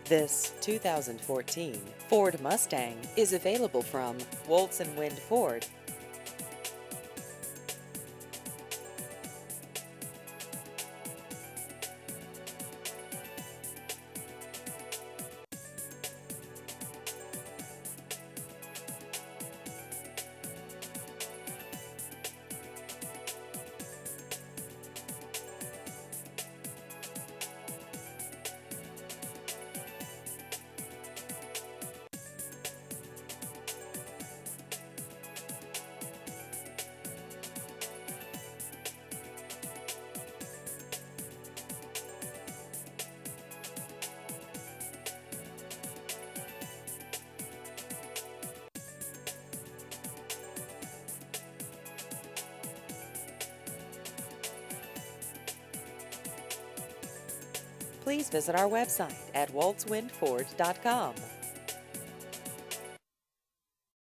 This 2014 Ford Mustang is available from Woltz and Wind Ford. Please visit our website at woltzwindford.com.